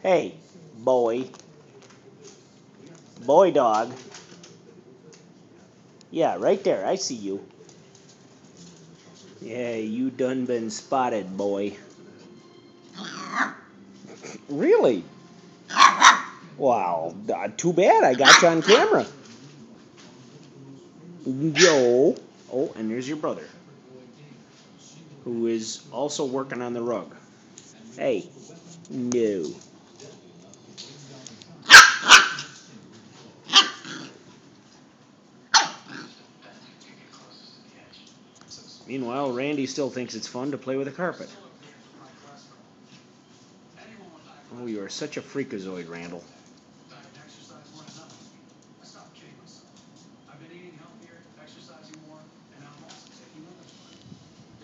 Hey, boy. Boy dog. Yeah, right there. I see you. Yeah, you done been spotted, boy. Really? Wow, too bad. I got you on camera. Yo. Oh, and there's your brother, who is also working on the rug. Hey, no. Meanwhile, Randy still thinks it's fun to play with a carpet. Oh, you are such a freakazoid, Randall.